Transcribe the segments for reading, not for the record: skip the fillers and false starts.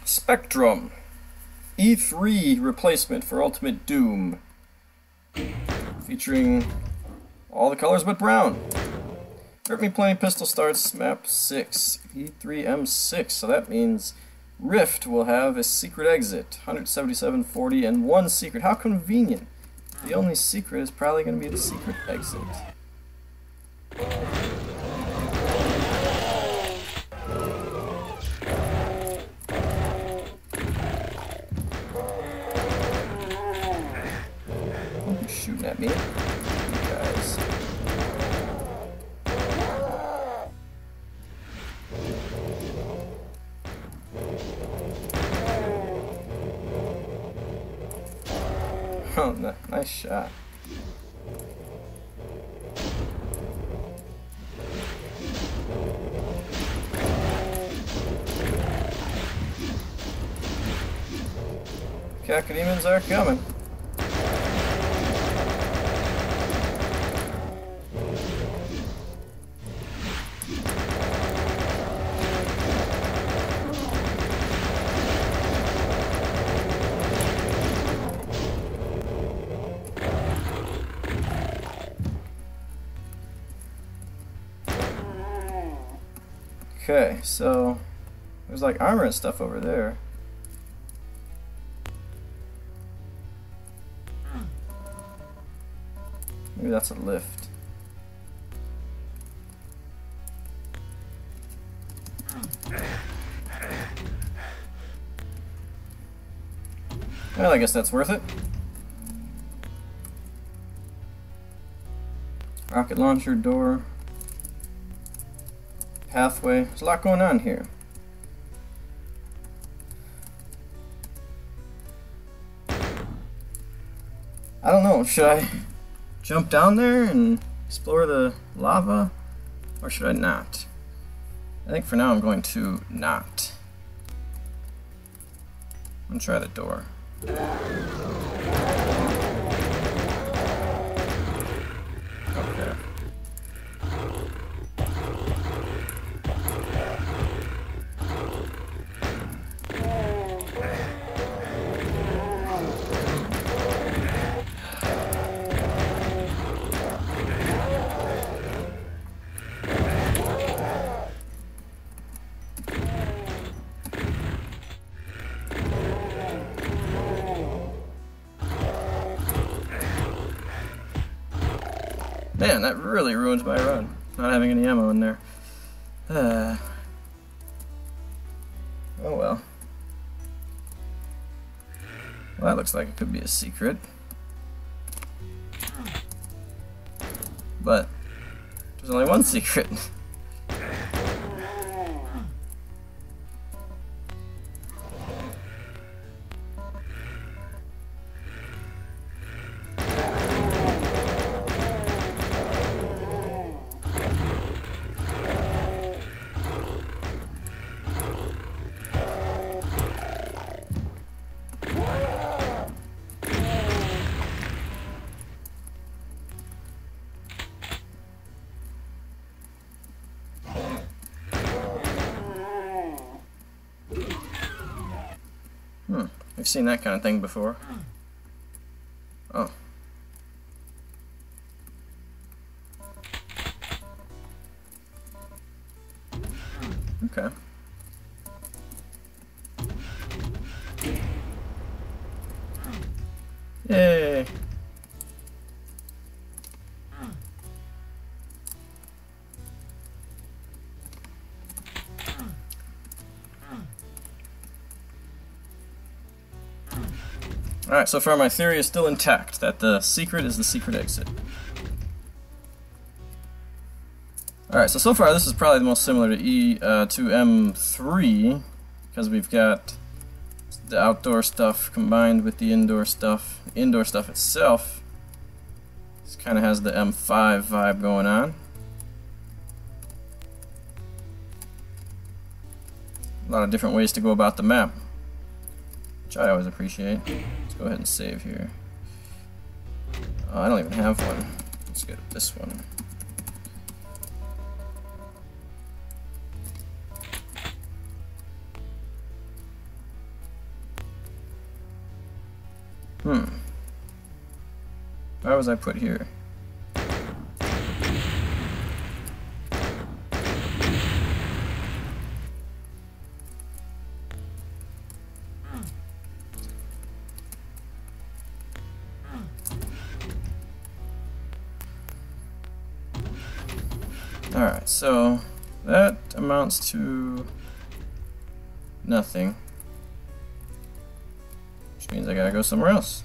Spectrum. E3 replacement for Ultimate Doom. Featuring all the colors but brown. Hurt Me Plenty Pistol starts map 6. E3M6. So that means Rift will have a secret exit. 177.40 and one secret. How convenient. The only secret is probably going to be the secret exit. Who's shooting at me? You guys. Oh, nice shot. Cacodemons are coming. Okay, so there's like armor and stuff over there. Maybe that's a lift. Well, I guess that's worth it. Rocket launcher, door. Pathway. There's a lot going on here. I don't know, should I jump down there and explore the lava, or should I not? I think for now I'm going to not. I'm gonna try the door. Okay. Man, that really ruins my run, not having any ammo in there. Oh well. Well, that looks like it could be a secret. But there's only one secret. I've seen that kind of thing before. Oh. Okay. Yay! Alright, so far my theory is still intact, that the secret is the secret exit. Alright, so far this is probably the most similar to E2M3, because we've got the outdoor stuff combined with the indoor stuff. The indoor stuff itself kind of has the M5 vibe going on. A lot of different ways to go about the map, which I always appreciate. Let's go ahead and save here. I don't even have one. Let's get this one. Why was I put here? Alright, so that amounts to nothing. Which means I gotta go somewhere else.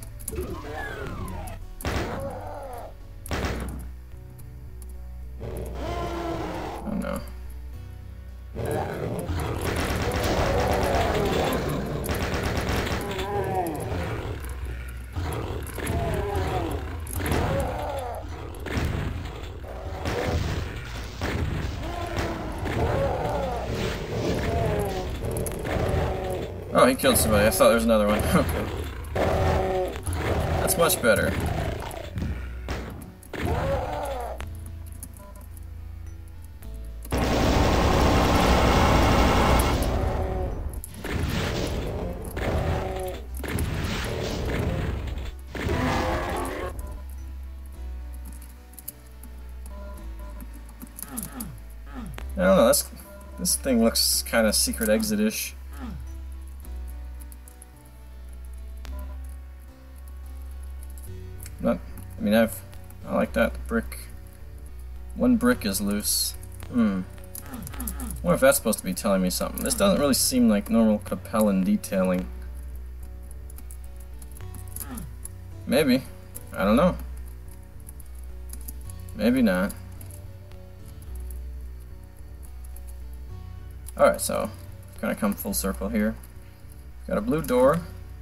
Oh no. Oh, he killed somebody. I thought there was another one. Okay. That's much better. I don't know, this thing looks kind of secret exit-ish. I mean, I like that. The brick. One brick is loose. I wonder if that's supposed to be telling me something. This doesn't really seem like normal Capellan detailing. Maybe. I don't know. Maybe not. Alright, so kind of come full circle here. Got a blue door.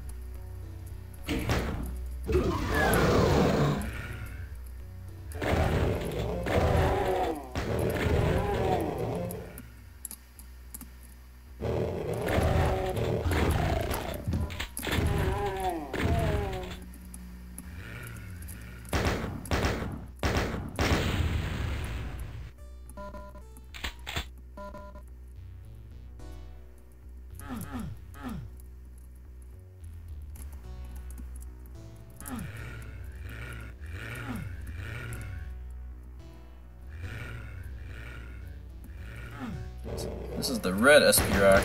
This is the red SP rack.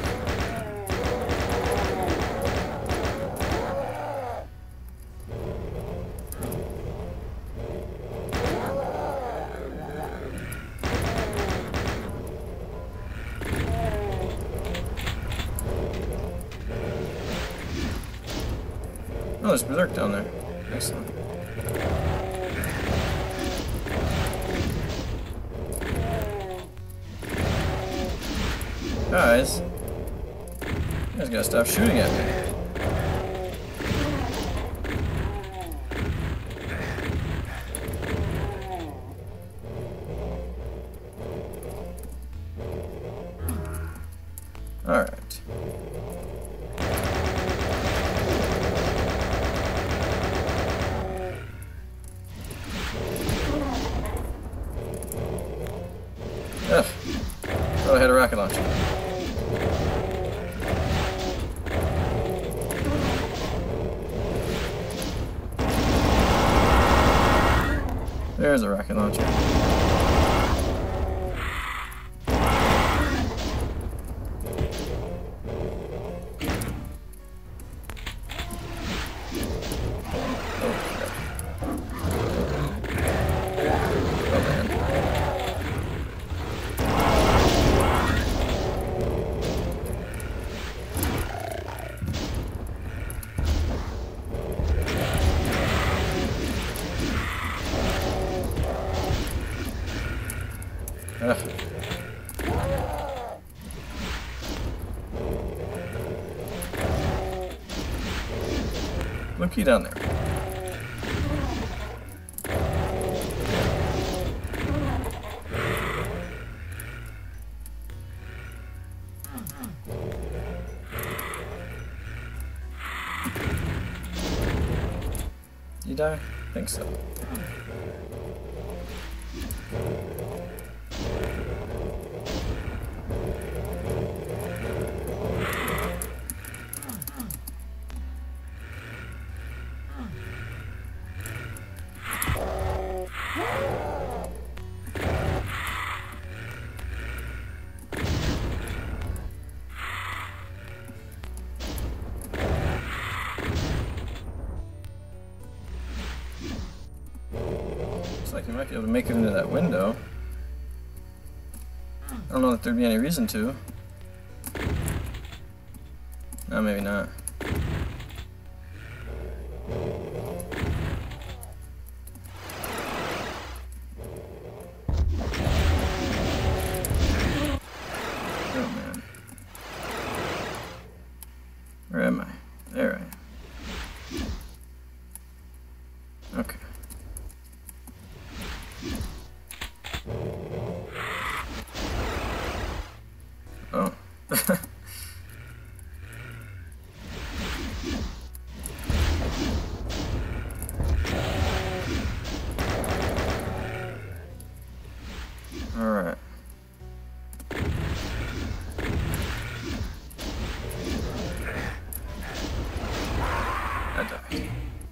Oh, there's Berserk down there. Excellent. Guys, you guys gotta stop shooting at me. Alright. Ugh. Thought I had a rocket launcher. There's a rocket launcher. Blue key down there. You die? I think so. we might be able to make it into that window. I don't know that there'd be any reason to. No, maybe not. Oh man. Where am I? There I am. Okay. Oh. Alright. I died.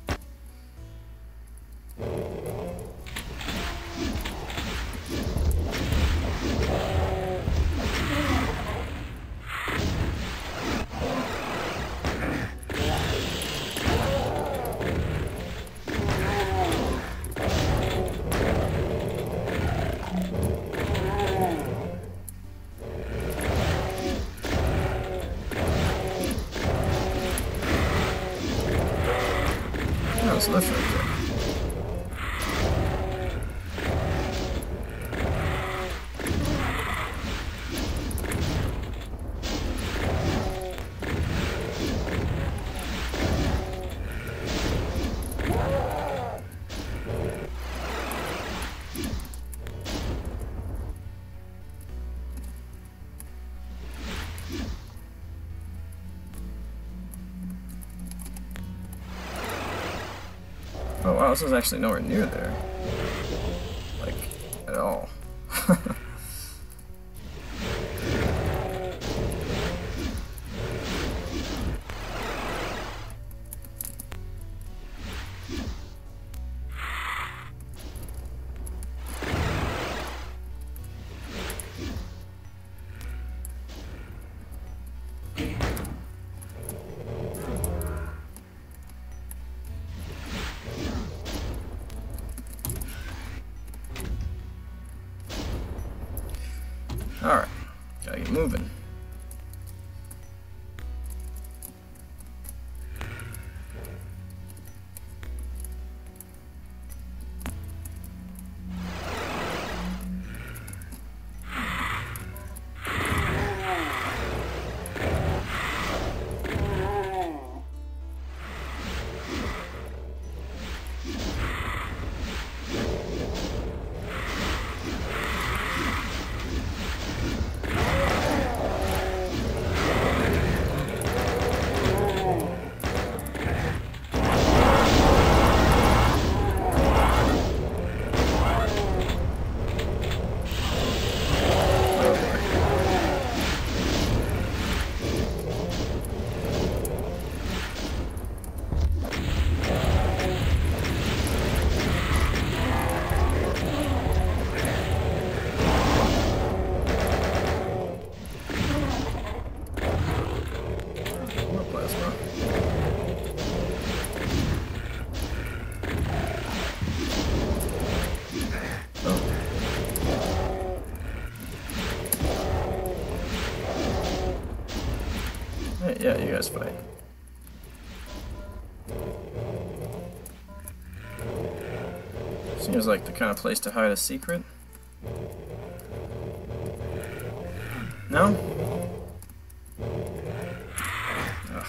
Oh, it's left right there. Oh wow, this is actually nowhere near there. Like, at all. Alright, gotta get moving. Yeah, you guys fight. Seems like the kind of place to hide a secret. No? Ugh.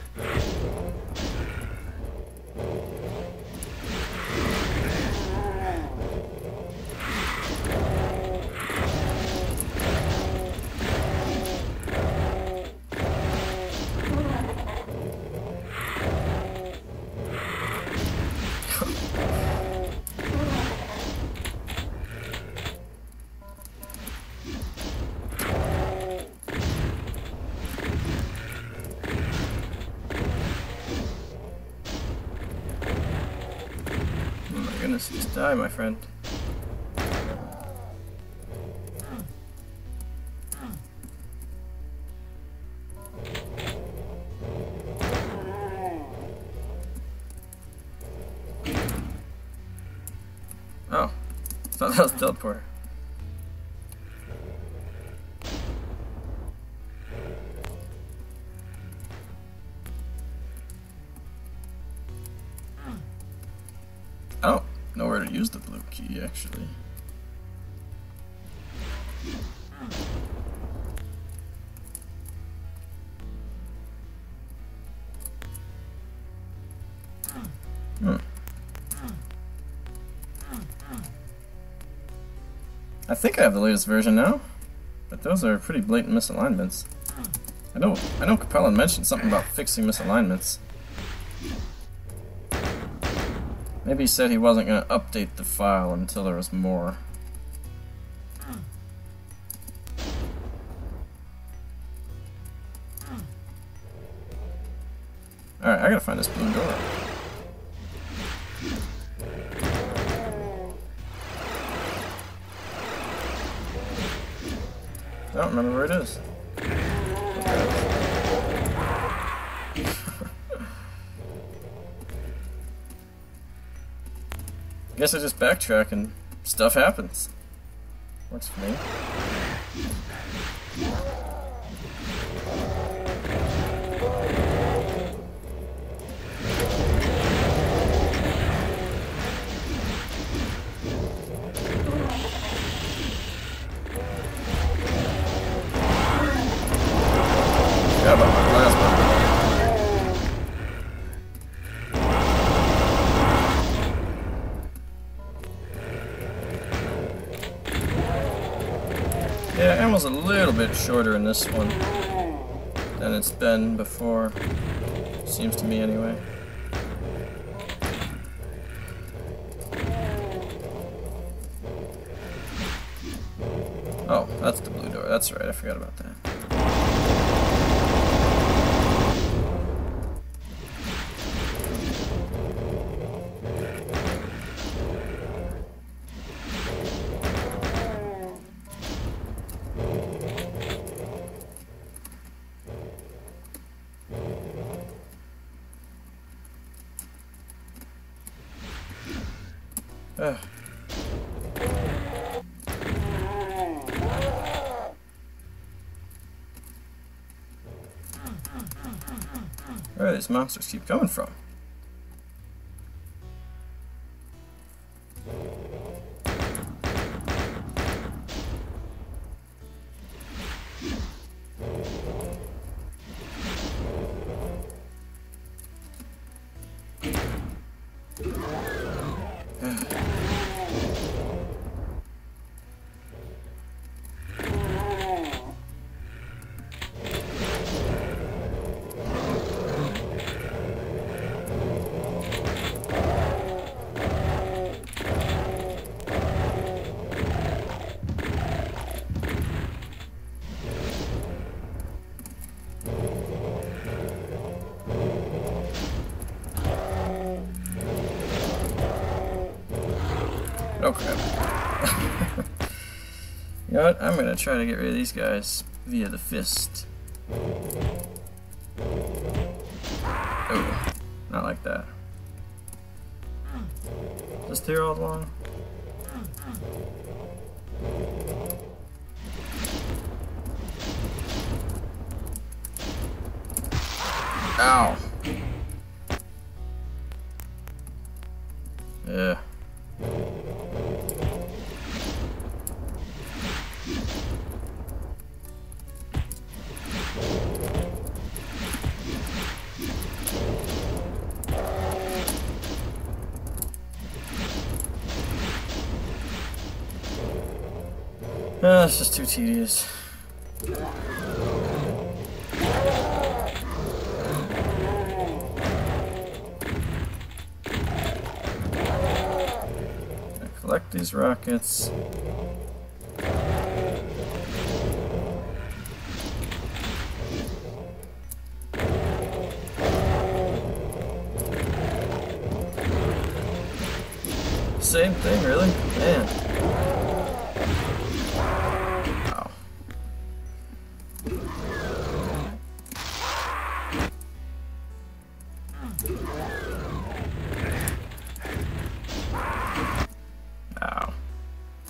Goodness, just die, my friend. Oh, thought that was teleporter. I don't know where to use the blue key, actually. I think I have the latest version now, but those are pretty blatant misalignments. I know Capellan mentioned something about fixing misalignments. Maybe he said he wasn't going to update the file until there was more. Alright, I gotta find this blue door. I don't remember where it is. Guess I just backtrack and stuff happens. Works for me. Forgot about my glass button. Yeah, ammo's a little bit shorter in this one than it's been before. Seems to me anyway. Oh, that's the blue door. That's right, I forgot about that. Where do these monsters keep coming from? Oh crap. You know what? I'm gonna try to get rid of these guys via the fist. Oh, not like that. Just here all along. Ow. Yeah. It's just too tedious. Collect these rockets. Same thing, really? Man. Wow. Ow.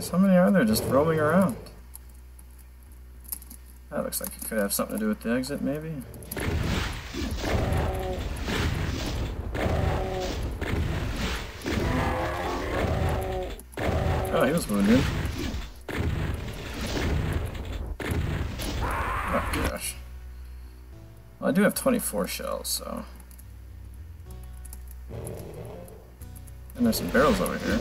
guys. How many are there just roaming around? That looks like it could have something to do with the exit, maybe. Oh, he was wounded. Oh gosh. Well, I do have 24 shells, so. And there's some barrels over here.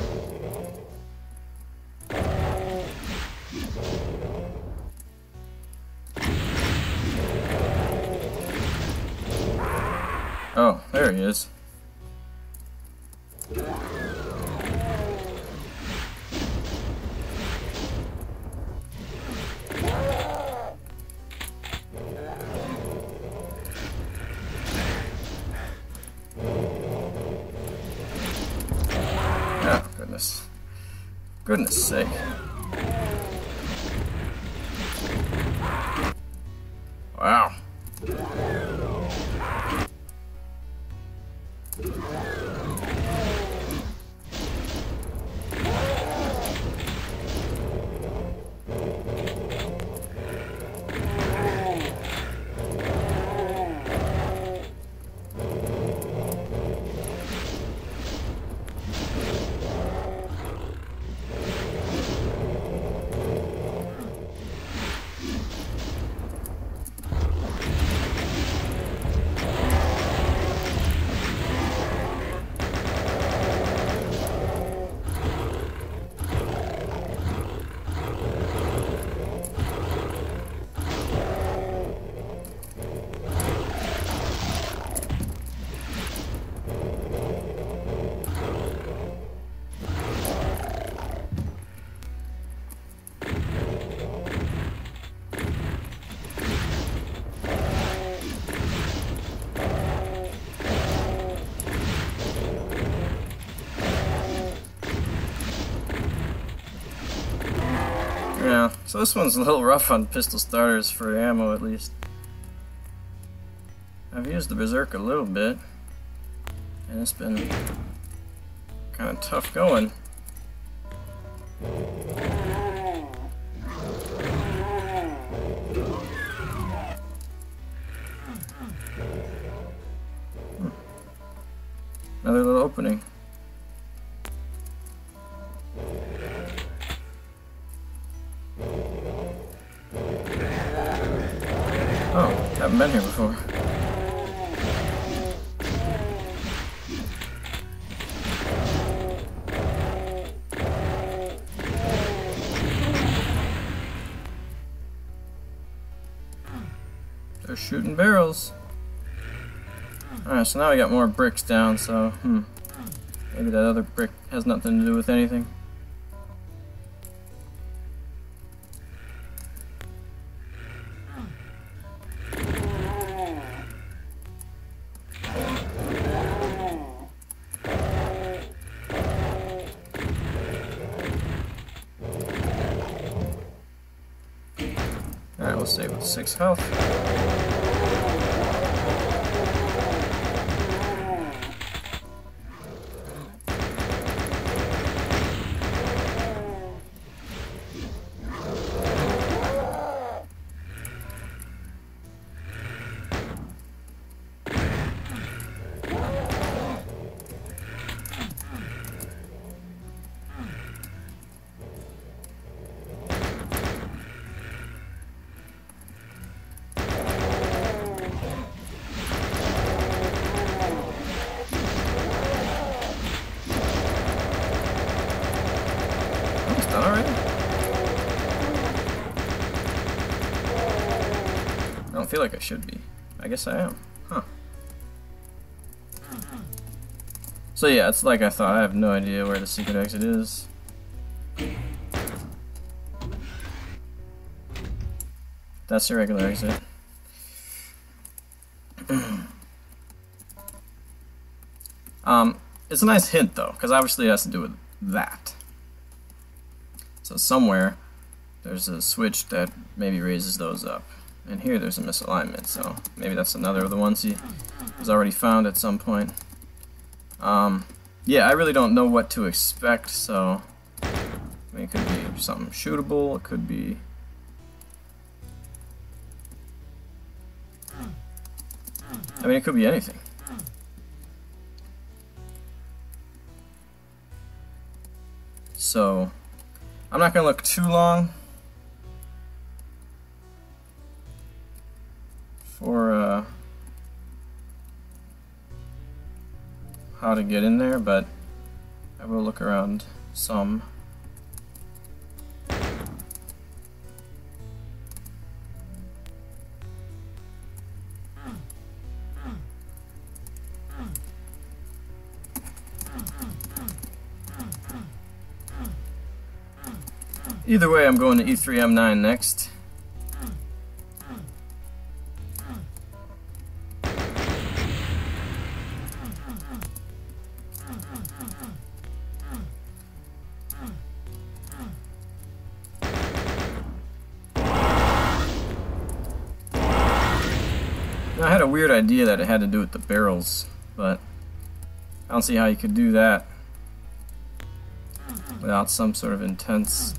Oh, there he is. Oh, goodness. Goodness sake. Wow. Yeah, so this one's a little rough on pistol starters for ammo, at least. I've used the Berserk a little bit, and it's been kind of tough going. Another little opening. Oh, haven't been here before. They're shooting barrels. Alright, so now we got more bricks down, so, maybe that other brick has nothing to do with anything. Alright, we'll save with 6 health. Done already? I don't feel like I should be. I guess I am. Huh. So yeah, it's like I thought. I have no idea where the secret exit is. That's the regular exit. It's a nice hint though, because obviously it has to do with that. So somewhere there's a switch that maybe raises those up. And here there's a misalignment, so maybe that's another of the ones he has already found at some point. Yeah, I really don't know what to expect, so I mean, it could be something shootable, it could be... I mean, it could be anything. So, I'm not going to look too long for how to get in there, but I will look around some. Either way, I'm going to E3M6 next. Now, I had a weird idea that it had to do with the barrels, but I don't see how you could do that without some sort of intense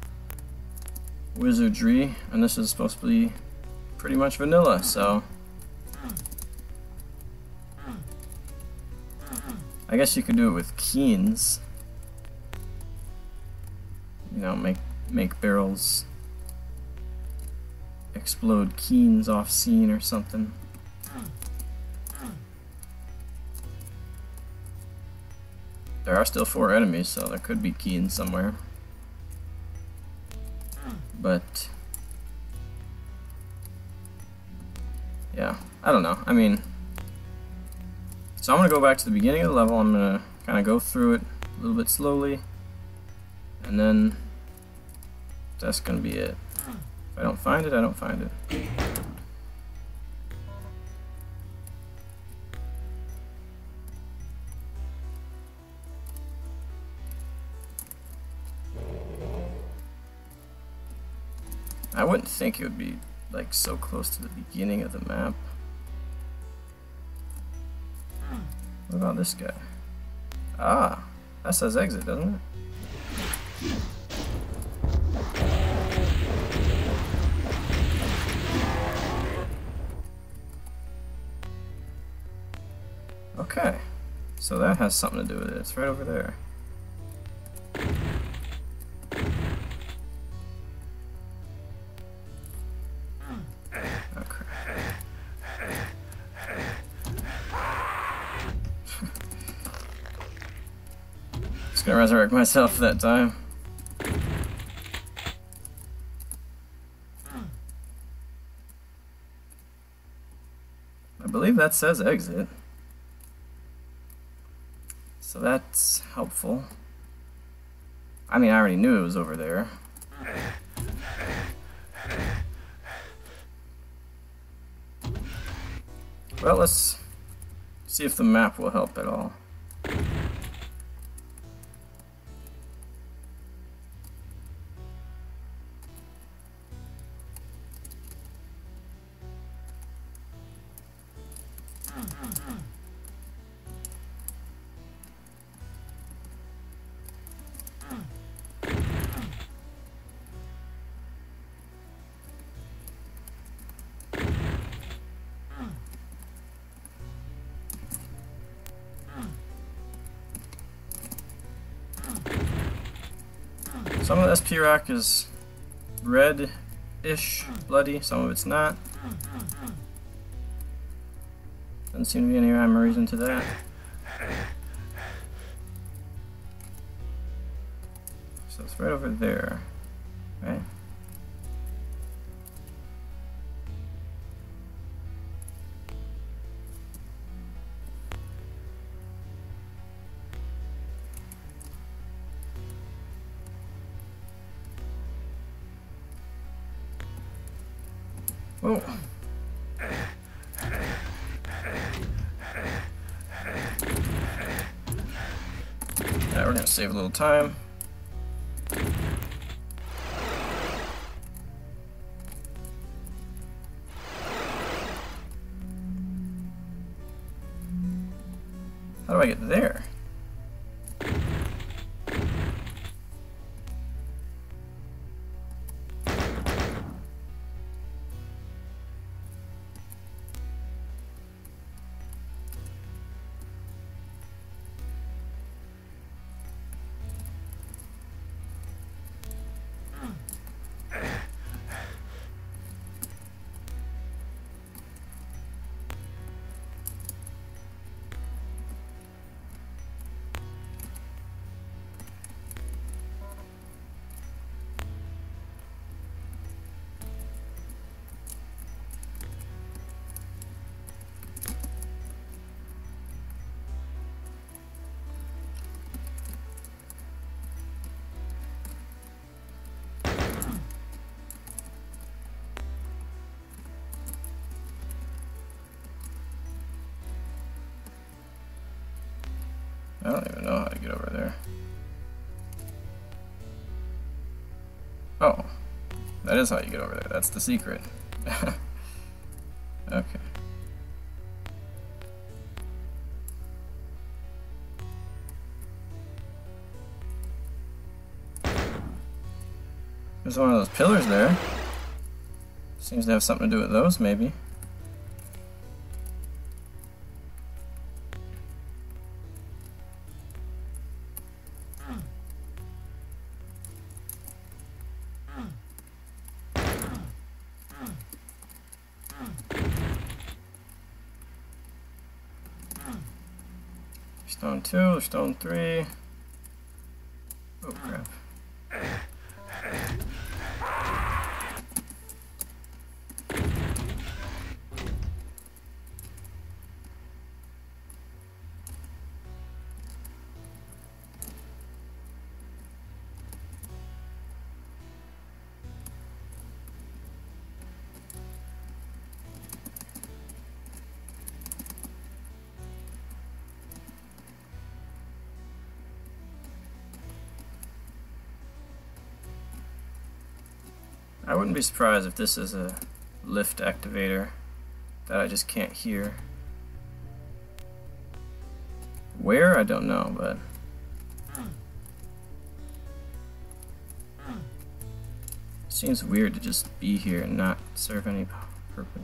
wizardry, and this is supposed to be pretty much vanilla, so I guess you could do it with keens. You know, make barrels explode keens off scene or something. There are still 4 enemies, so there could be keens somewhere. But yeah, I don't know. I mean, so I'm gonna go back to the beginning of the level. I'm gonna kind of go through it a little bit slowly, and then that's gonna be it. If I don't find it, I don't find it. I wouldn't think it would be like so close to the beginning of the map. What about this guy? Ah, that says exit, doesn't it? Okay, so that has something to do with it. It's right over there. Just gonna resurrect myself that time. I believe that says exit. So that's helpful. I mean, I already knew it was over there. Well, let's see if the map will help at all. Some of the SP rock is red-ish, bloody, some of it's not. Doesn't seem to be any rhyme or reason to that. So it's right over there, right? Oh. Alright, we're gonna save a little time. How do I get there? I don't even know how to get over there. Oh, that is how you get over there. That's the secret. Okay. There's one of those pillars there. Seems to have something to do with those, maybe. Stone 2, stone 3. Oh crap. I wouldn't be surprised if this is a lift activator that I just can't hear. Where? I don't know, but it seems weird to just be here and not serve any purpose.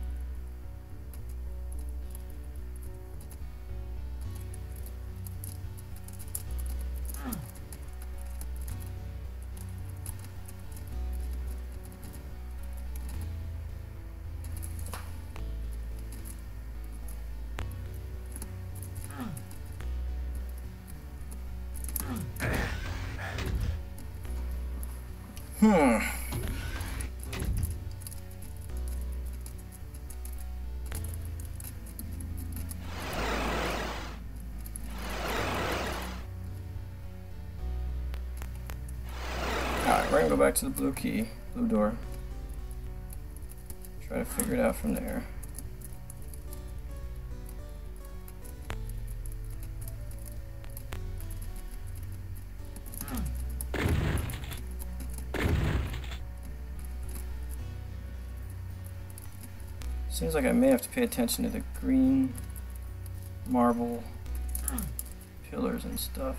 Alright, we're gonna go back to the blue key, blue door. Try to figure it out from there. Seems like I may have to pay attention to the green marble pillars and stuff.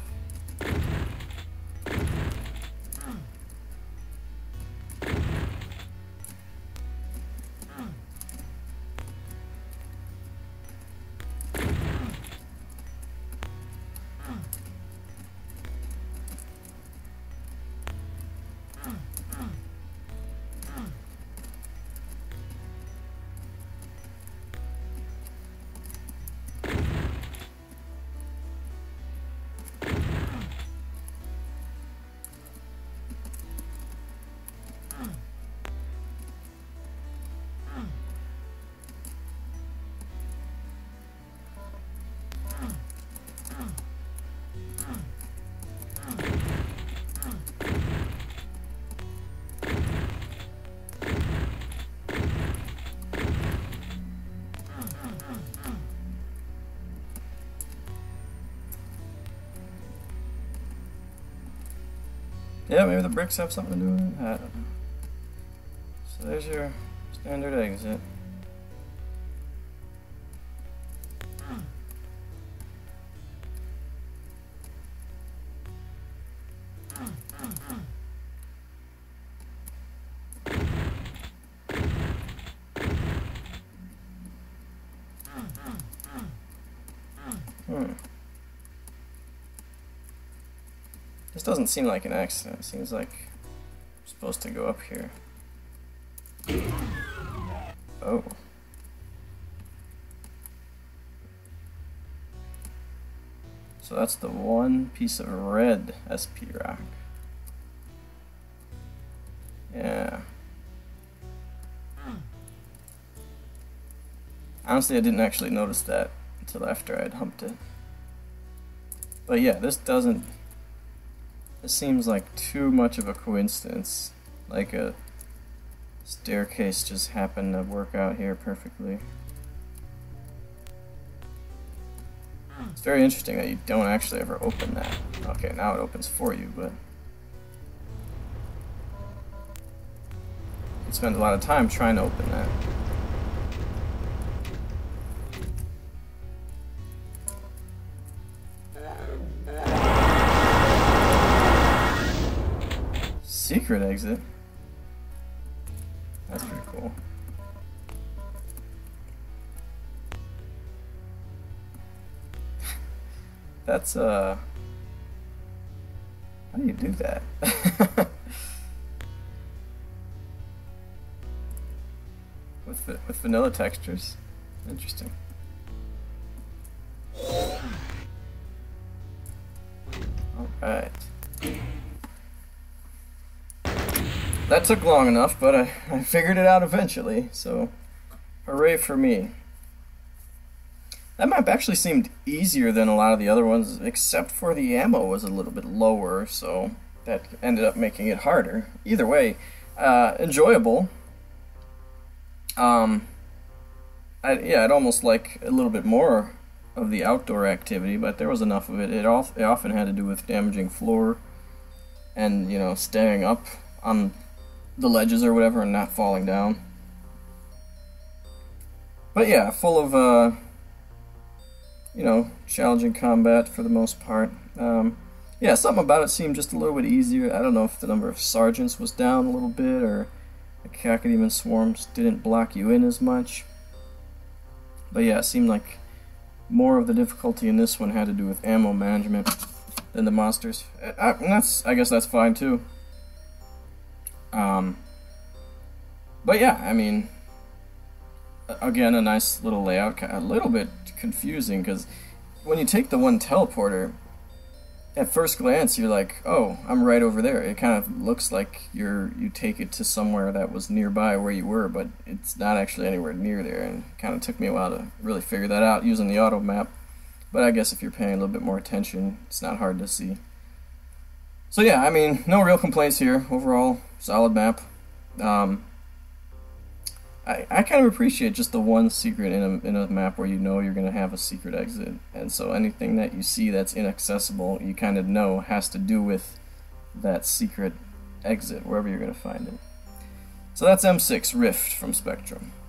Yeah, maybe the bricks have something to do with it. I don't know. So there's your standard exit. This doesn't seem like an accident. It seems like I'm supposed to go up here. Oh. So that's the one piece of red SP rock. Yeah. Honestly, I didn't actually notice that until after I'd humped it. But yeah, this seems like too much of a coincidence. Like a staircase just happened to work out here perfectly. It's very interesting that you don't actually ever open that. Okay, now it opens for you, but you spend a lot of time trying to open that. Secret exit? That's pretty cool. That's, how do you do that? With vanilla textures? Interesting. Alright. That took long enough, but I figured it out eventually, so hooray for me. That map actually seemed easier than a lot of the other ones, except for the ammo was a little bit lower, so that ended up making it harder. Either way, enjoyable. I'd almost like a little bit more of the outdoor activity, but there was enough of it. It often had to do with damaging floor and, you know, staying up on the ledges or whatever and not falling down. But yeah, full of, you know, challenging combat for the most part. Yeah, something about it seemed just a little bit easier. I don't know if the number of sergeants was down a little bit, or the cacodemon swarms didn't block you in as much. But yeah, it seemed like more of the difficulty in this one had to do with ammo management than the monsters. And I guess that's fine too. But yeah, I mean, again, a nice little layout, a little bit confusing, because when you take the one teleporter, at first glance you're like, oh, I'm right over there. It kind of looks like you take it to somewhere that was nearby where you were, but it's not actually anywhere near there, and it kind of took me a while to really figure that out using the auto map. But I guess if you're paying a little bit more attention, it's not hard to see. So yeah, I mean, no real complaints here. Overall, solid map. I kind of appreciate just the one secret in a map where you know you're going to have a secret exit. And so anything that you see that's inaccessible, you kind of know has to do with that secret exit, wherever you're going to find it. So that's M6 Rift from Spectrum.